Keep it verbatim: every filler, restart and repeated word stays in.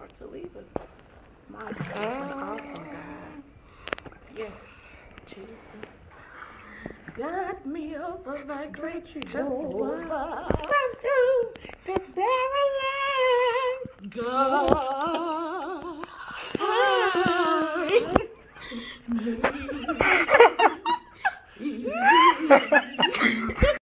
hard to leave us. My God, is an awesome God. Yes, Jesus. Got me over that great Jehovah. That's true. That's barren God.